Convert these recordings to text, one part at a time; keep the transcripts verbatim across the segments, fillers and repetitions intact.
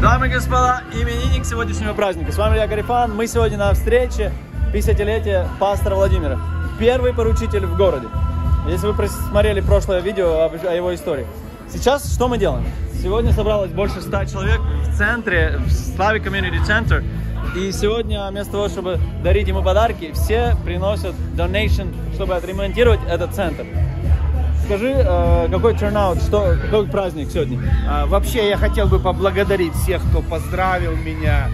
Дамы и господа, именинник сегодняшнего праздника. С вами Илья Карифан. Мы сегодня на встрече пятидесятилетия пастора Владимира. Первый поручитель в городе. Если вы посмотрели прошлое видео о его истории. Сейчас что мы делаем? Сегодня собралось больше ста человек в центре, в Slavic Community Center. И сегодня вместо того, чтобы дарить ему подарки, все приносят donation, чтобы отремонтировать этот центр. Скажи, какой turnout, что, какой праздник сегодня? А, вообще, я хотел бы поблагодарить всех, кто поздравил меня.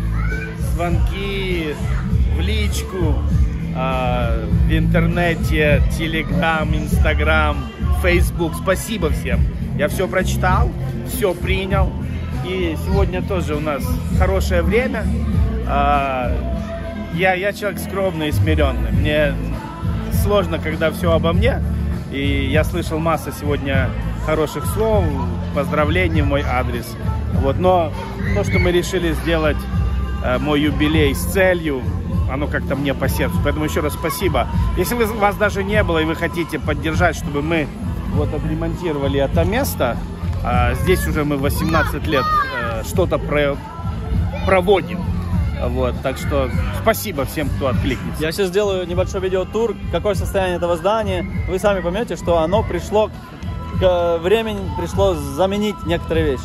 Звонки в личку, а, в интернете, Telegram, Instagram, Facebook. Спасибо всем. Я все прочитал, все принял. И сегодня тоже у нас хорошее время. А, я, я человек скромный и смиренный. Мне сложно, когда все обо мне. И я слышал массу сегодня хороших слов, поздравлений в мой адрес. Вот. Но то, что мы решили сделать э, мой юбилей с целью, оно как-то мне по сердцу. Поэтому еще раз спасибо. Если вы, вас даже не было и вы хотите поддержать, чтобы мы вот отремонтировали это место, э, здесь уже мы восемнадцать лет э, что-то про, проводим. Вот, так что спасибо всем, кто откликнется. Я сейчас сделаю небольшой видеотур, какое состояние этого здания. Вы сами поймете, что оно пришло к времени, пришло заменить некоторые вещи.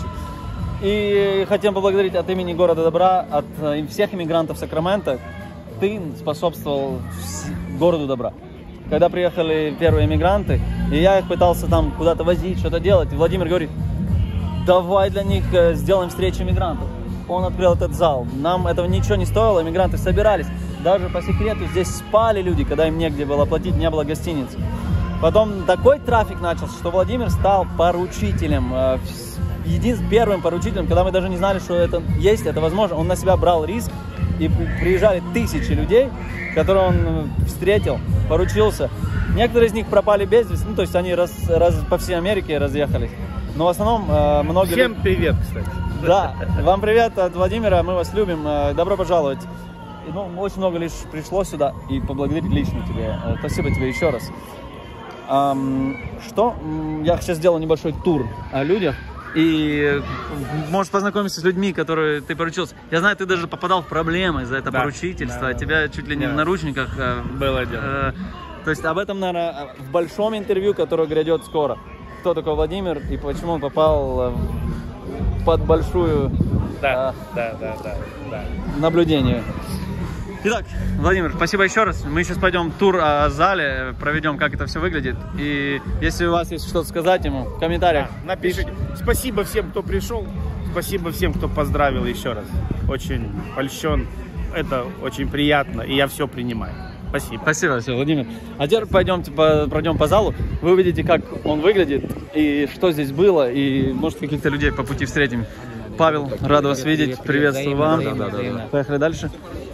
И хотим поблагодарить от имени города добра, от всех иммигрантов Сакрамента. Ты способствовал городу добра. Когда приехали первые иммигранты, и я их пытался там куда-то возить, что-то делать, и Владимир говорит: давай для них сделаем встречу иммигрантов. Он открыл этот зал. Нам этого ничего не стоило, иммигранты собирались. Даже по секрету здесь спали люди, когда им негде было платить, не было гостиниц. Потом такой трафик начался, что Владимир стал поручителем. Единственным первым поручителем, когда мы даже не знали, что это есть, это возможно. Он на себя брал риск, и приезжали тысячи людей, которые он встретил, поручился. Некоторые из них пропали без вести, ну, то есть они раз, раз, по всей Америке разъехались. Но в основном э, многие... Всем привет, кстати. Да, вам привет от Владимира, мы вас любим, добро пожаловать. Ну, очень много лишь пришло сюда, и поблагодарить лично тебе. Спасибо тебе еще раз. Эм, что? Я сейчас сделаю небольшой тур о людях, и можешь познакомиться с людьми, которые ты поручился. Я знаю, ты даже попадал в проблемы за это, да, поручительство, да, тебя чуть ли не, да, в наручниках. Э, Было дело. Э, то есть об этом, наверное, в большом интервью, которое грядет скоро. Кто такой Владимир и почему он попал в под большую, да, а, да, да, да, да. наблюдение. Итак, Владимир, спасибо еще раз. Мы сейчас пойдем тур о зале, проведем, как это все выглядит. И если у вас есть что-то сказать ему, в комментариях, да, напишите. Спасибо всем, кто пришел. Спасибо всем, кто поздравил еще раз. Очень польщен. Это очень приятно, и я все принимаю. Спасибо. Спасибо, все, Владимир. А теперь пойдемте, по, пройдем по залу. Вы увидите, как он выглядит и что здесь было. И, может, каких-то людей по пути встретим. Павел, рад вас видеть. Приветствую вам. Да, да, да, да. Поехали дальше.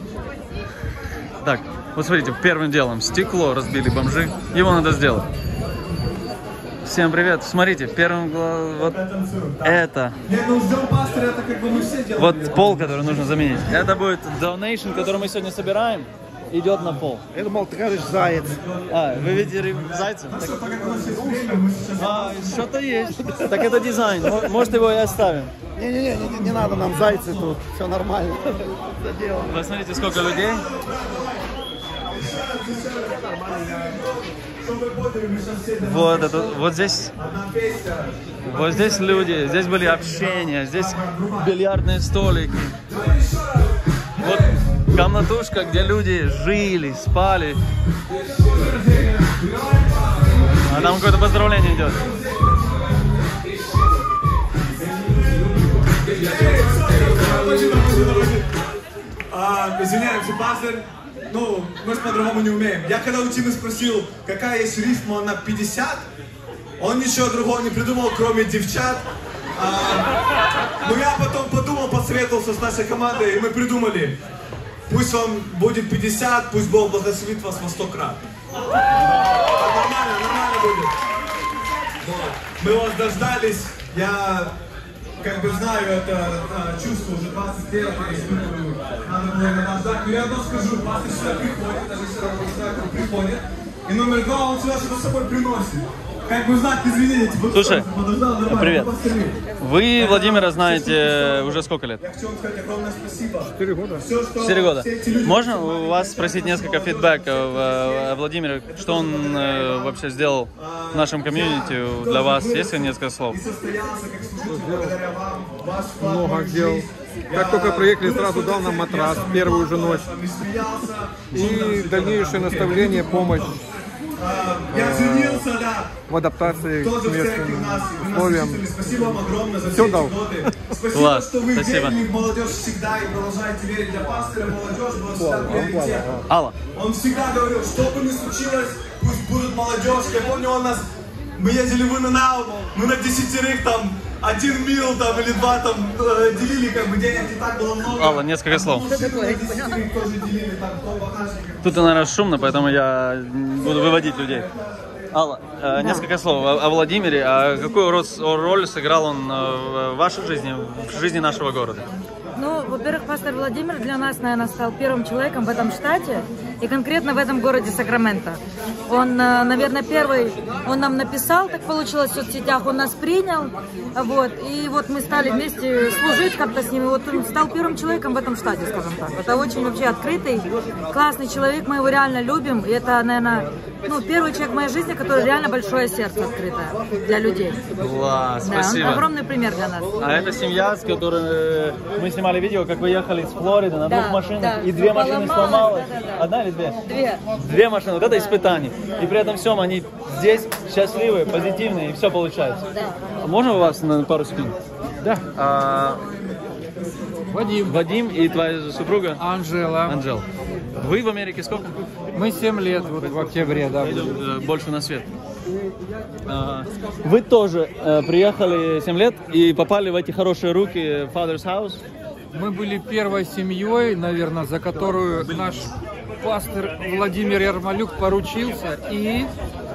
Так, вот смотрите, первым делом стекло разбили бомжи. Его надо сделать. Всем привет. Смотрите, первым вот это. Вот пол, который нужно заменить. Это будет donation, который мы сегодня собираем. Идет на пол. Я думал, ты говоришь заяц. А, вы видели зайца? Так... А, что-то есть. Так это дизайн. Может, его и оставим? Не-не-не, не, не надо нам зайцы тут. Все нормально. Вы смотрите, сколько людей. Вот это, вот здесь, вот здесь люди, здесь были общения, здесь бильярдные столики. Вот комнатушка, где люди жили, спали. А там какое-то поздравление идет. А, извиняемся, пастор. Ну, мы же по-другому не умеем. Я когда у Тимы спросил, какая есть рифма на пятьдесят, он ничего другого не придумал, кроме девчат. А, но я потом подумал, посоветовался с нашей командой, и мы придумали. Пусть вам будет пятьдесят, пусть Бог благословит вас во сто крат. Нормально, нормально будет. Вот. Мы вас дождались. Я как бы знаю это а, чувство уже двадцать лет, я испытываю. Надо было иногда ждать. Но я одно скажу, пастор сюда приходит, даже если он не знает, он приходит. И номер два, он сюда что-то с собой приносит. как бы знак извинения. Типа, Слушай, подождал, нормально, привет. повтори. Вы Владимира знаете уже сколько лет? Я хочу вам сказать огромное спасибо. Четыре года. Все, что Четыре года. все эти люди- Можно у вас спросить несколько фидбэков о Владимире? Что он э, вообще сделал в нашем комьюнити для вас? Есть ли несколько слов? И состоялся как служитель благодаря вам. Ваш вклад Много в мою дел. жизнь. Как только приехали, сразу дал нам матрас в первую же ночь. Не смеялся. И дальнейшее наставление, помощь А, Я женился, да. в адаптации к Тоже в церкви местным у нас. Вы нас условиям. учитель. Спасибо вам огромное за Всё все эти дал. годы. Спасибо, Класс, что вы спасибо. верили в молодежь всегда и продолжаете верить. Для пастора молодежь была всегда приоритетом. Алла, Он всегда говорил, что бы ни случилось, пусть будут молодежь. Я помню, он нас, мы ездили в Иннау, мы на десятерых там, один мил там или два там э, делили, как бы денег не так было много. Алла, несколько слов. На десятерых тоже делили там по багажникам. Тут, наверное, шумно, поэтому я буду выводить людей. Алла, э, несколько слов о, о Владимире. А какую рос- роль сыграл он э, в вашей жизни, в жизни нашего города? Ну, во-первых, пастор Владимир для нас, наверное, стал первым человеком в этом штате и конкретно в этом городе Сакраменто. Он, э, наверное, первый, он нам написал, так получилось в соцсетях, он нас принял, вот, и вот мы стали вместе служить как-то с ним, и вот он стал первым человеком в этом штате, скажем так. Это очень вообще открытый, классный человек, мы его реально любим, и это, наверное, ну, первый человек в моей жизни, который реально большое сердце открытое для людей. Класс, Да, он спасибо. огромный пример для нас. А это семья, с которой мы снимали видео, как вы ехали из Флориды на Да, двух машинах, да. и две машины Поломалась, сломалось. да, да, да. Одна или две? Две. Две машины, вот это испытание. И при этом всем они здесь счастливые, позитивные, и все получается. Да. Можно у вас на пару секунд? Да. А, Вадим, Вадим и твоя супруга Анжела. Анжел. Вы в Америке сколько? Мы семь лет, вот в октябре, да. Э, Больше на свет. А, Вы тоже э, приехали семь лет и попали в эти хорошие руки Father's House. Мы были первой семьей, наверное, за которую наш пастор Владимир Ярмолюк поручился и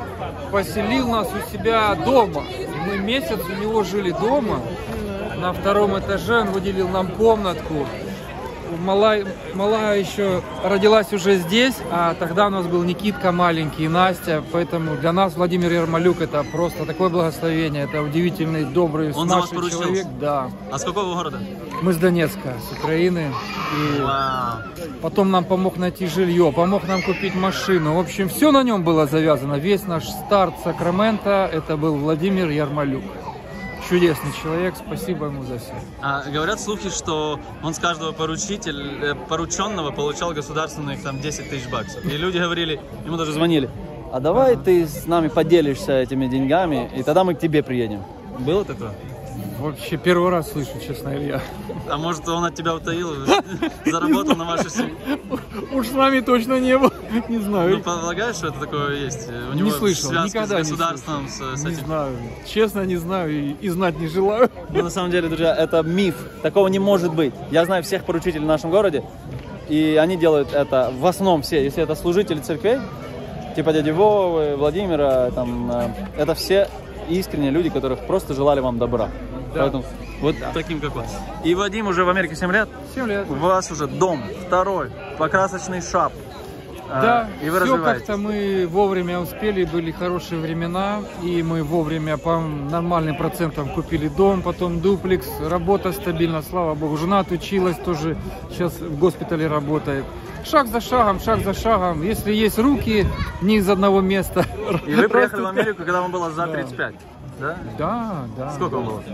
поселил нас у себя дома. И мы месяц у него жили дома. На втором этаже он выделил нам комнатку. Малая, малая еще родилась уже здесь, а тогда у нас был Никитка маленький и Настя, поэтому для нас Владимир Ярмолюк это просто такое благословение, это удивительный, добрый, Он за вас смашный поручился? человек. Да. А с какого города? Мы с Донецка, с Украины, и Вау. потом нам помог найти жилье, помог нам купить машину. В общем, все на нем было завязано. Весь наш старт Сакрамента это был Владимир Ярмолюк. Чудесный человек, спасибо ему за все. А, говорят слухи, что он с каждого поручитель, э, порученного получал государственных там десять тысяч баксов. И люди говорили, ему даже звонили, а давай ты с нами поделишься этими деньгами, и тогда мы к тебе приедем. Было такое? Вообще первый раз слышу, честно, Илья. А может, он от тебя утаил, заработал на вашу семью? Уж с нами точно не было. Не Ну, знаю. полагаешь, что это такое есть? У Не него слышал, связка никогда с не государством, с, с Не этим. знаю. Честно, не знаю и, и знать не желаю. Ну, на самом деле, друзья, это миф. Такого не может быть. Я знаю всех поручителей в нашем городе, и они делают это в основном все. Если это служители церквей, типа дяди Вовы, Владимира, там, э, это все искренние люди, которых просто желали вам добра. Да. Поэтому вот таким, как он. И Вадим уже в Америке семь лет. семь лет. У вас уже дом, второй, покрасочный шап. Да, и вы все развиваетесь. как-то мы вовремя успели, были хорошие времена, и мы вовремя по нормальным процентам купили дом, потом дуплекс, работа стабильна, слава богу. Жена отучилась, тоже сейчас в госпитале работает. Шаг за шагом, шаг за шагом. Если есть руки, не из одного места. И вы приехали в растут. Америку, когда вам было за Да. тридцать пять, да? Да, да. Сколько вам было?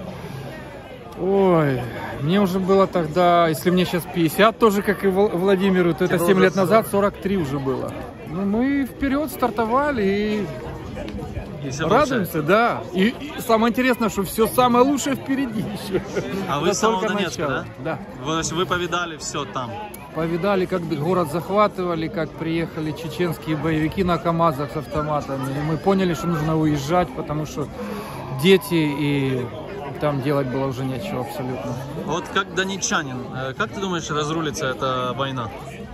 Ой, мне уже было тогда, если мне сейчас пятьдесят, тоже как и Вл- Владимиру, то это было семь уже лет назад, сорок три уже было. Ну, мы вперед стартовали и И всё радуемся, да. И, и самое интересное, что все самое лучшее впереди еще. А вы Это с самого только Донецка, начало. Да. Вы, вы повидали все там. Повидали, как город захватывали, как приехали чеченские боевики на КАМАЗах с автоматами. И мы поняли, что нужно уезжать, потому что дети и там делать было уже нечего абсолютно. Вот как донечанин, э, как ты думаешь, разрулится эта война?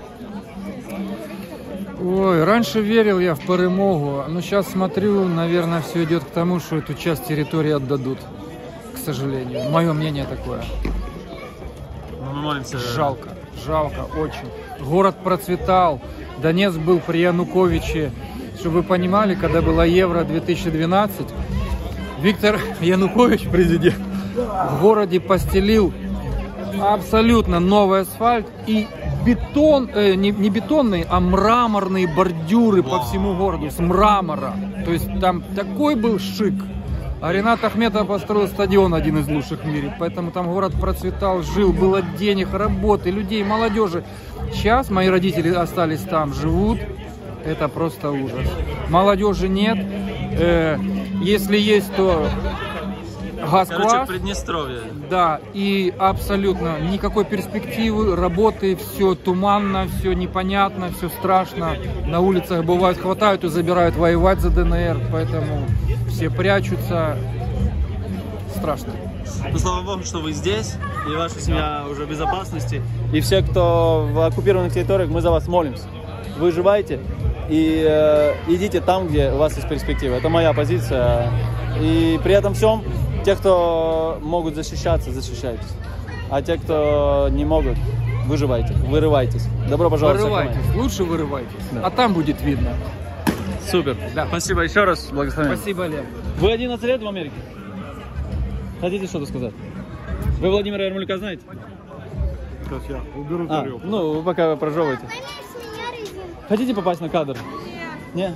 Ой, раньше верил я в перемогу, но сейчас смотрю, наверное, все идет к тому, что эту часть территории отдадут, к сожалению. Мое мнение такое. Ну, мы молимся. Жалко, жалко, очень. Город процветал, Донецк был при Януковиче чтобы вы понимали, когда было Евро две тысячи двенадцать, Виктор Янукович, президент, в городе постелил абсолютно новый асфальт и бетон, э, не, не бетонные, а мраморные бордюры по всему городу с мрамора. То есть там такой был шик. А Ринат Ахметов построил стадион, один из лучших в мире. Поэтому там город процветал, жил, было денег, работы, людей, молодежи. Сейчас мои родители остались там, живут. Это просто ужас. Молодежи нет. Э, если есть, то газ-класс. Короче, Приднестровье. Да, и абсолютно никакой перспективы, работы, все туманно, все непонятно, все страшно. На улицах бывает хватают и забирают воевать за ДНР, поэтому все прячутся. Страшно. Ну, слава богу, что вы здесь, и ваша семья уже в безопасности. И все, кто в оккупированных территориях, мы за вас молимся. Выживайте и э, идите там, где у вас есть перспектива. Это моя позиция. И при этом всем, те, кто могут защищаться, защищайтесь. А те, кто не могут, выживайте, вырывайтесь. Добро пожаловать. Вырывайтесь, лучше вырывайтесь, да. А там будет видно. Супер. Да. Спасибо еще раз, благословен. Спасибо, Лев. Вы одиннадцать лет в Америке? Хотите что-то сказать? Вы Владимира Ярмоляка знаете? Сейчас я уберу А, тарелку. ну, вы пока прожевываете. Хотите попасть на кадр? Нет?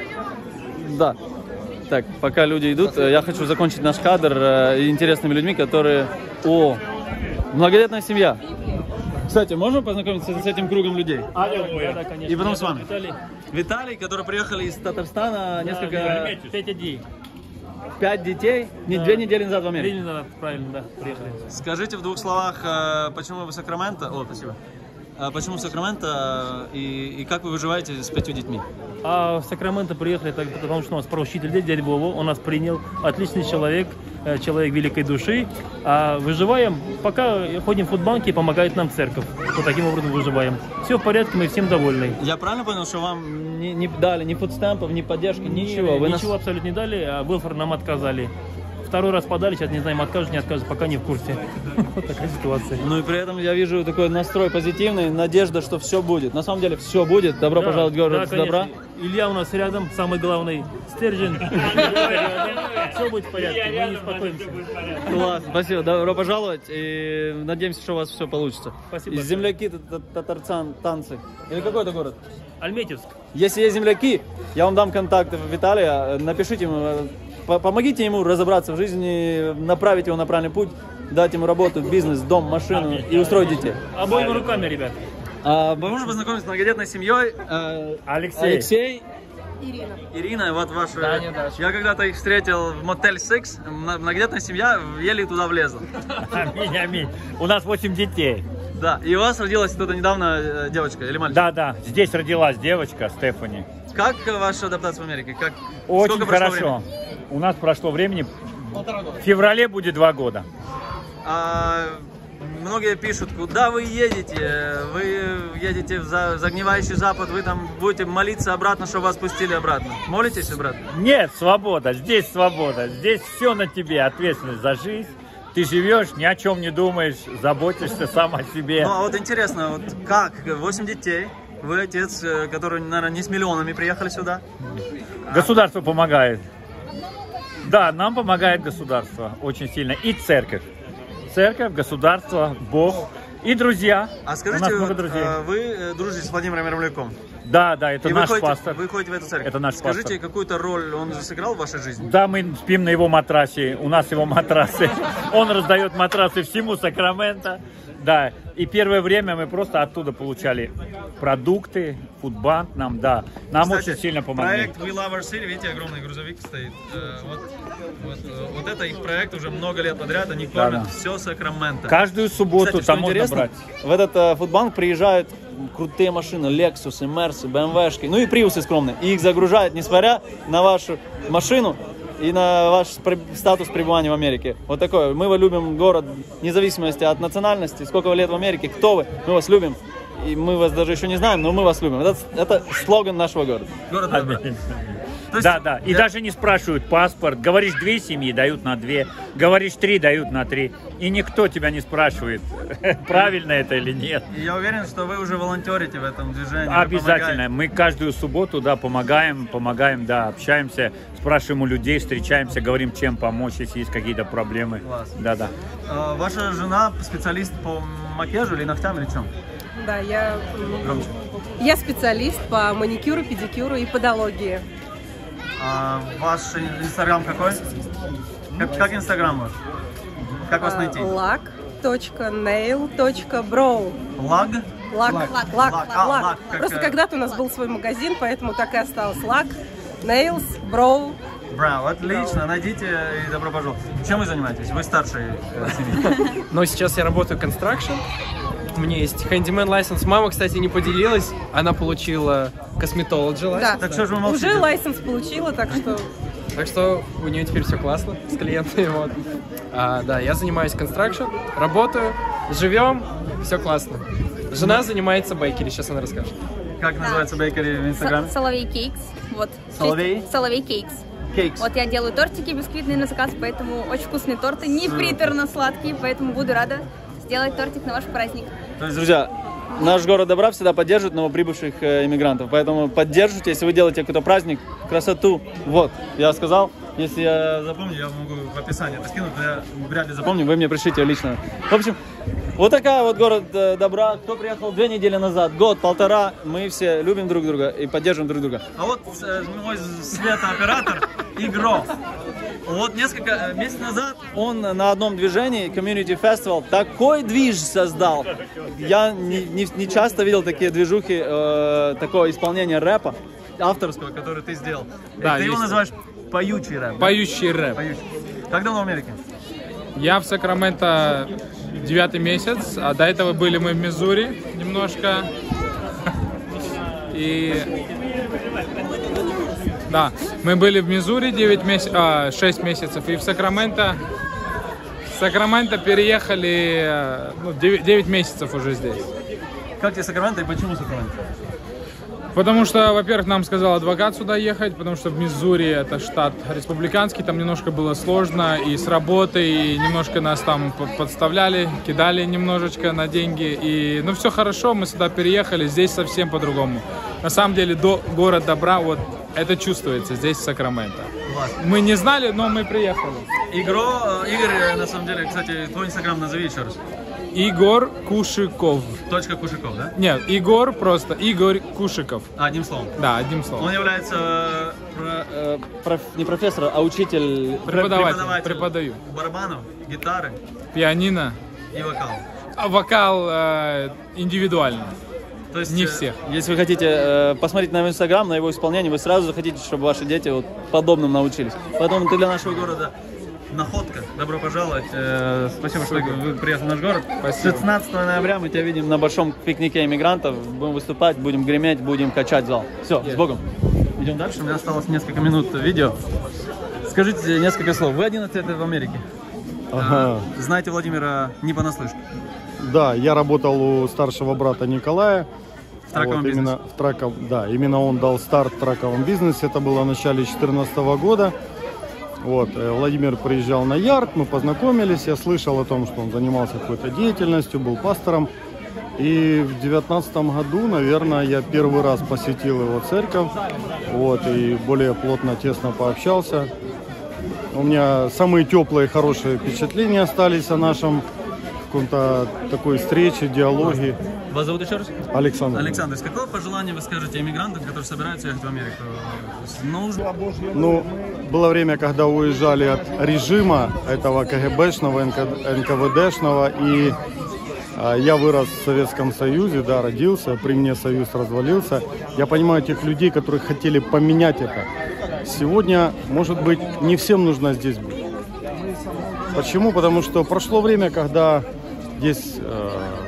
Да. Так, пока люди идут, я хочу закончить наш кадр э, интересными людьми, которые... О, многодетная семья. Кстати, можно познакомиться с этим кругом людей? А, да, да, конечно. И потом с вами. Виталий. Виталий, которые приехали из Татарстана, несколько... Пять дней. Пять детей, не Да. Две недели назад в Америке. Три недели, правильно, да, приехали. Скажите в двух словах, э, почему вы в Сакраменто... О, спасибо. Э, Почему в Сакраменто э, и, и как вы выживаете с пятью детьми? А в Сакраменто приехали, так, потому что у нас поручитель дядя Вова, он нас принял, отличный человек, э, человек великой души. А выживаем, пока ходим в фудбанки и помогает нам церковь. Вот таким образом выживаем. Все в порядке, мы всем довольны. Я правильно понял, что вам не, не дали ни фудстемпов, ни поддержки, ничего? Не, Вы ничего нас- абсолютно не дали, а Велфор нам отказали. Второй раз подали, сейчас не знаем, откажут, не откажут, пока не в курсе. Вот такая ситуация. Ну и при этом я вижу такой настрой позитивный, надежда, что все будет. На самом деле все будет. Добро Да, пожаловать в город да, с добра. конечно. Илья у нас рядом, самый главный стержень. Все будет в порядке, мы не успокоимся. Класс, спасибо. Добро пожаловать. И надеемся, что у вас все получится. Спасибо И большое. земляки, та- та- татарцан, танцы. Или какой это город? Альметьевск. Если есть земляки, я вам дам контакты Виталия. Напишите ему, э, по- помогите ему разобраться в жизни, направить его на правильный путь, дать ему работу, бизнес, дом, машину и устроить детей. Обоими руками, ребят. А, мы можем познакомиться с многодетной семьей. Э, Алексей. Алексей. Ирина. Ирина, вот ваша. Таня, Даша. Я когда-то их встретил в мотель Six. М- Многодетная семья еле туда влезла. Аминь, аминь. У нас восемь детей. Да. И у вас родилась тут недавно э, девочка или мальчик? Да, да. Здесь родилась девочка Стефани. Как ваша адаптация в Америке? Как... Очень Сколько прошло хорошо. времени? У нас прошло времени. В феврале будет два года. А, многие пишут, куда вы едете? Вы едете в за- загнивающий Запад, вы там будете молиться обратно, чтобы вас пустили обратно. Молитесь обратно? Нет, свобода. Здесь свобода. Здесь все на тебе. Ответственность за жизнь. Ты живешь, ни о чем не думаешь, заботишься сам о себе. Ну, а вот интересно, вот как? Восемь детей. Вы отец, э, который, наверное, не с миллионами приехали сюда. Государство помогает. Да, нам помогает государство очень сильно. И церковь. Церковь, государство, Бог и друзья. А У скажите, нас много вот, друзей. э, вы э, дружите с Владимиром Ярмоляком? Да, да, это И вы наш ходите, пастор. Вы ходите в эту церковь. Это наш Скажите, пастор. какую-то роль он сыграл в вашей жизни? Да, мы спим на его матрасе, у нас его матрасы. Он раздает матрасы всему Сакраменто. Да, и первое время мы просто оттуда получали продукты, фудбанк нам, да. Нам Кстати, очень сильно помогли. Проект We Love Our City, видите, огромный грузовик стоит. Э, Вот, вот, э, вот это их проект уже много лет подряд, они Да, кормят да. все Сакраменто. Каждую субботу Кстати, там что можно интересно, брать. в этот э, фудбанк приезжают крутые машины, Лексусы, Мерсы, БМВшки, ну и Приусы скромные. И их загружают, несмотря на вашу машину и на ваш при- статус пребывания в Америке. Вот такое. Мы любим город вне зависимости от национальности, сколько вы лет в Америке, кто вы, мы вас любим. И мы вас даже еще не знаем, но мы вас любим. Это, это слоган нашего города. Город добра. Аминь. То есть Да, да. И я- даже не спрашивают паспорт. Говоришь две семьи, дают на две. Говоришь три, дают на три. И никто тебя не спрашивает, правильно это или нет. И я уверен, что вы уже волонтерите в этом движении. вы Обязательно. помогаете. Мы каждую субботу, да, помогаем, помогаем, да, общаемся, спрашиваем у людей, встречаемся, говорим, чем помочь, если есть какие-то проблемы. Класс. Да, да. А, ваша жена специалист по макияжу или ногтям или чем? Да, я, Громче. я специалист по маникюру, педикюру и подологии. А, ваш инстаграм какой? Как, как инстаграм ваш? Как вас найти? лак точка нейл точка броу. Лаг? Лак, Лак. лак, Лак. лак, А, лак. лак, как, Просто э, когда-то у нас был свой магазин, поэтому так и осталось. Лак, нейлс, броу. Браво, отлично, найдите и добро пожаловать. Чем вы занимаетесь? Вы старший э, семьи. Но сейчас я работаю construction. У меня есть handyman license. Мама, кстати, не поделилась. Она получила cosmetology license. Да. Так что же вы молчите? Уже лайсенс получила, так что Так что у нее теперь все классно с клиентами. Вот. А, да, я занимаюсь construction, работаю, живем, все классно. Жена занимается бейкери, сейчас она расскажет. Как называется бейкери в инстаграме? Соловей Кейкс. Вот. Соловей? Соловей Кейкс. Кейкс. Вот я делаю тортики бисквитные на заказ, поэтому очень вкусные торты, не приторно-сладкие, поэтому буду рада сделать тортик на ваш праздник. То есть, друзья, наш город добра всегда поддерживает новоприбывших э, иммигрантов, поэтому поддержите, если вы делаете какой-то праздник, красоту. Вот, я сказал, если я запомню, я могу в описании это скинуть, но я вряд ли запомню, вы мне пришлите лично. В общем, вот такая вот город э, добра. Кто приехал две недели назад, год, полтора, мы все любим друг друга и поддерживаем друг друга. А вот э, мой светооператор Игро. Вот несколько месяцев назад он на одном движении, Community Festival, такой движ создал. Я не, не, не часто видел такие движухи, э, такое исполнение рэпа авторского, который ты сделал. Да, ты его есть. называешь поючий рэп. Поющий да? рэп. Поючий. Как давно в Америке? Я в Сакраменто девятый месяц, а до этого были мы в Миссури немножко. И да, мы были в Миссури девять месяцев, а, шесть месяцев, и в Сакраменто. В Сакраменто переехали, ну, девять, девять месяцев уже здесь. Как тебе Сакраменто и почему Сакраменто? Потому что, во-первых, нам сказал адвокат сюда ехать, потому что в Миссури это штат республиканский, там немножко было сложно и с работой, и немножко нас там подставляли, кидали немножечко на деньги. И, ну, все хорошо, мы сюда переехали, здесь совсем по-другому. На самом деле, до город добра, вот это чувствуется здесь, в Сакраменто. Мы не знали, но мы приехали. Игро, Игорь, на самом деле, кстати, твой инстаграм назови еще раз. Игорь Кушиков. Точка Кушиков, да? Нет, Игорь просто, Игорь Кушиков. А, одним словом. Да, одним словом. Он является э, про, э, проф, не профессор, а учитель. Преподаватель, преподаватель преподаю. Барабанов, гитары Пианино. и вокал. А вокал э, индивидуальный. То есть, Не э, всех. Если вы хотите э, посмотреть на его инстаграм, на его исполнение, вы сразу захотите, чтобы ваши дети вот подобным научились. Поэтому ты для нашего города находка. Добро пожаловать. Э, спасибо, что вы приехали в наш город. Спасибо. шестнадцатого ноября мы тебя видим на большом пикнике иммигрантов. Будем выступать, будем греметь, будем качать зал. Все, Yeah. с Богом. Идем дальше. У меня осталось несколько минут видео. Скажите несколько слов. Вы одиннадцать лет в Америке. Ага. Э, знаете Владимира не понаслышке. Да, я работал у старшего брата Николая. В траковом Вот, бизнесе. именно в траков, да, именно он дал старт в траковом бизнесе. Это было в начале две тысячи четырнадцатого года. Вот, э, Владимир приезжал на ярд, мы познакомились. Я слышал о том, что он занимался какой-то деятельностью, был пастором. И в девятнадцатом году, наверное, я первый раз посетил его церковь. Вот, и более плотно, тесно пообщался. У меня самые теплые, хорошие впечатления остались о нашем каком-то такой встрече, диалоге. Вас зовут еще раз? Александр. Александр, какое пожелание вы скажете иммигрантам, которые собираются ехать в Америку? Нужно... Ну, было время, когда уезжали от режима этого КГБшного, эн ка вэ дэшного, и а, я вырос в Советском Союзе, да, родился, при мне Союз развалился. Я понимаю тех людей, которые хотели поменять это. Сегодня, может быть, не всем нужно здесь быть. Почему? Потому что прошло время, когда здесь э,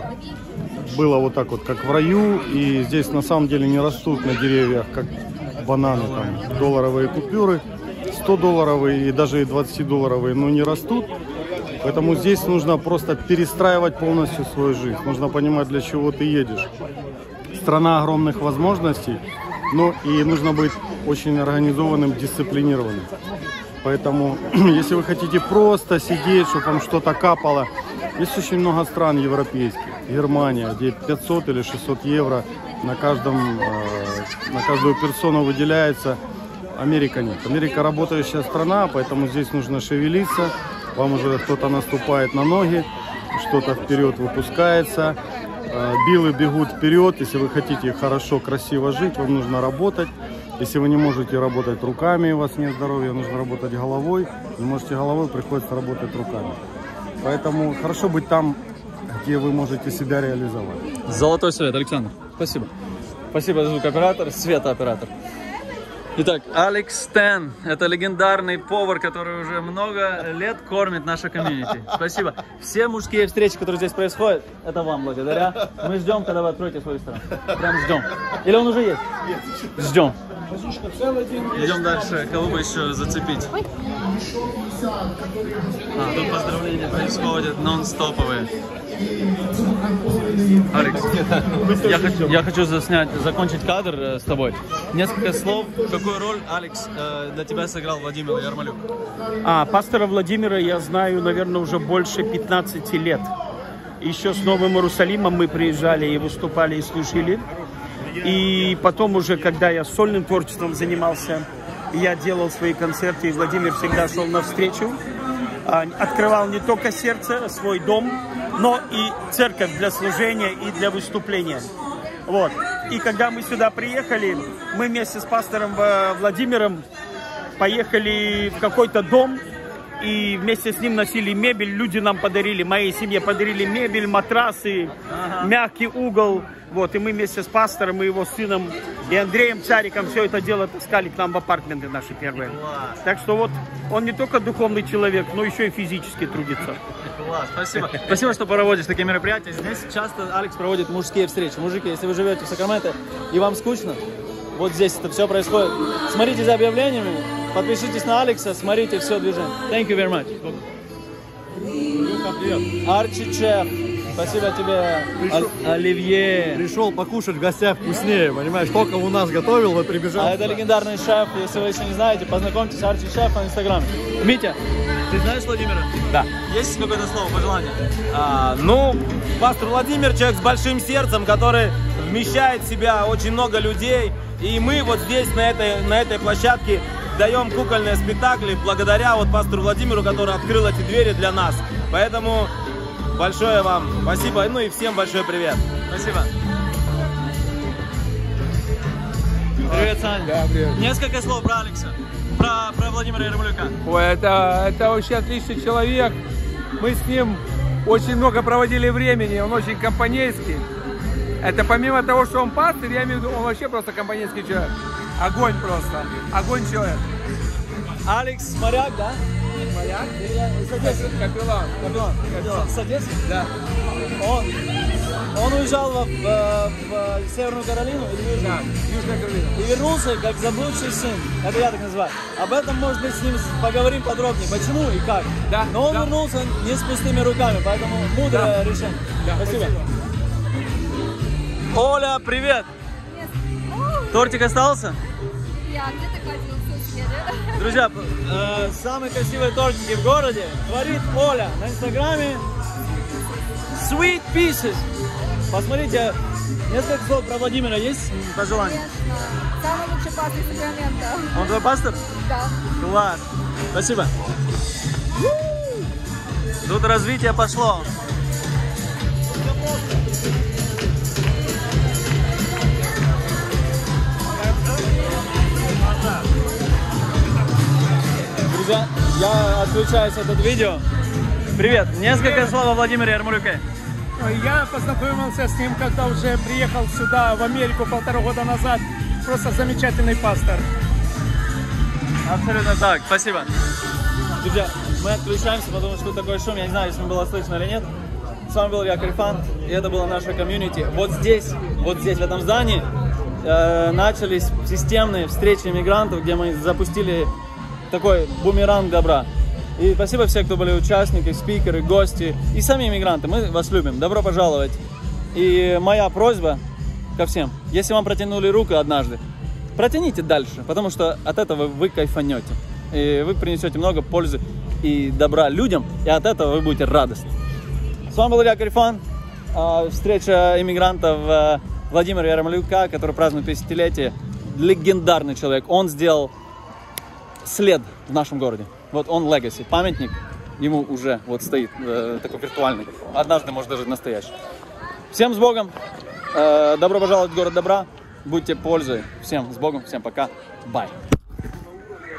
было вот так вот, как в раю, и здесь на самом деле не растут на деревьях, как бананы, там, долларовые купюры, сто долларовые и даже и двадцать долларовые, но не растут. Поэтому здесь нужно просто перестраивать полностью свою жизнь. Нужно понимать, для чего ты едешь. Страна огромных возможностей, но и нужно быть очень организованным, дисциплинированным. Поэтому, если вы хотите просто сидеть, чтобы вам что-то капало, есть очень много стран европейских, Германия, где пятьсот или шестьсот евро на, каждом, на каждую персону выделяется. Америка нет. Америка работающая страна, поэтому здесь нужно шевелиться. Вам уже кто-то наступает на ноги, что-то вперед выпускается. Билы бегут вперед. Если вы хотите хорошо, красиво жить, вам нужно работать. Если вы не можете работать руками, у вас нет здоровья, нужно работать головой. Не можете головой, приходится работать руками. Поэтому хорошо быть там, где вы можете себя реализовать. Золотой совет, Александр. Спасибо. Спасибо, звукооператор, светооператор. Итак, Алекс Стэн. Это легендарный повар, который уже много лет кормит наше комьюнити. Спасибо. Все мужские встречи, которые здесь происходят, это вам благодаря. Мы ждем, когда вы откроете свою страну. Прям ждем. Или он уже есть? Ждем. Идем дальше. Кого бы еще зацепить? А, тут поздравления происходят нон-стоповые. Алекс, я хочу, я хочу заснять, закончить кадр с тобой. Несколько слов. Какую роль, Алекс, для тебя сыграл Владимир Ярмолюк? А, пастора Владимира я знаю, наверное, уже больше пятнадцати лет. Еще с Новым Иерусалимом мы приезжали и выступали, и служили. И потом уже, когда я сольным творчеством занимался, я делал свои концерты, и Владимир всегда шел навстречу. Открывал не только сердце, свой дом, но и церковь для служения и для выступления. Вот. И когда мы сюда приехали, мы вместе с пастором Владимиром поехали в какой-то дом, и вместе с ним носили мебель. Люди нам подарили, моей семье подарили мебель, матрасы, ага. мягкий угол. Вот, и мы вместе с пастором и его сыном и Андреем Цариком все это дело таскали к нам в апартменты наши первые. Класс. Так что вот он не только духовный человек, но еще и физически трудится. Класс, спасибо. Спасибо, что проводишь такие мероприятия. Здесь часто Алекс проводит мужские встречи. Мужики, если вы живете в Сакраменто и вам скучно, вот здесь это все происходит. Смотрите за объявлениями, подпишитесь на Алекса, смотрите все движение. Thank you very much. Арчи Чеф. Спасибо тебе, пришел, Оливье. Пришел покушать в гостях вкуснее, понимаешь? Только у нас готовил, вот прибежал. А это легендарный шеф, если вы еще не знаете, познакомьтесь с Арчи Шеф на инстаграме. Митя, ты знаешь Владимира? Да. Есть какое-то слово, пожелание? А, ну, пастор Владимир человек с большим сердцем, который вмещает в себя очень много людей. И мы вот здесь, на этой, на этой площадке, даем кукольные спектакли благодаря вот пастору Владимиру, который открыл эти двери для нас. Поэтому большое вам спасибо, ну и всем большой привет. Спасибо. Привет, Саня. Да, привет. Несколько слов про Алекса, про, про Владимира Ярмолюка. Ой, это, это вообще отличный человек. Мы с ним очень много проводили времени, он очень компанейский. Это помимо того, что он пастырь, я имею в виду, он вообще просто компанейский человек. Огонь просто, огонь человек. Алекс моряк, да? Моряк? Капеллан. Капеллан. Капеллан. С Одессы? Да. Он, он уезжал в, в, в Северную Каролину или Южную? Да, Южная Каролина. И вернулся как заблудший сын. Это я так называю. Об этом, может быть, с ним поговорим подробнее. Почему и как. Да. Но он да. вернулся не с пустыми руками, поэтому мудрое да. решение. Да, спасибо. спасибо. Оля, привет! Тортик остался? Я где-то кладила в сутки, да? Друзья, э, самые красивые тортики в городе творит Оля на инстаграме Sweet Pieces. Посмотрите, несколько слов про Владимира есть пожелания? Конечно. Самый лучший пастор Сакрамента. Он твой пастор? Да. Класс. Спасибо. Тут развитие пошло. Друзья, я отключаюсь от этого видео. Привет. Несколько Привет. слов о Владимире Ярмолюке. Я познакомился с ним, когда уже приехал сюда, в Америку, полтора года назад. Просто замечательный пастор. Абсолютно так. Спасибо. Друзья, мы отключаемся, потому что такой шум. Я не знаю, если было слышно или нет. С вами был я, Крифант, и это было наше комьюнити. Вот здесь, вот здесь, в этом здании, э, начались системные встречи иммигрантов, где мы запустили такой бумеранг добра. И спасибо всем, кто были участники, спикеры, гости и сами иммигранты. Мы вас любим. Добро пожаловать. И моя просьба ко всем. Если вам протянули руку однажды, протяните дальше, потому что от этого вы кайфанете. И вы принесете много пользы и добра людям, и от этого вы будете радостны. С вами был Илья Карифан. Встреча иммигрантов Владимира Ярмолюка, который празднует пятидесятилетие. Легендарный человек. Он сделал след в нашем городе. Вот он legacy, памятник. Ему уже вот стоит э, такой виртуальный. Однажды, может, даже настоящий. Всем с Богом. Э, добро пожаловать в город добра. Будьте пользой. Всем с Богом. Всем пока. Бай.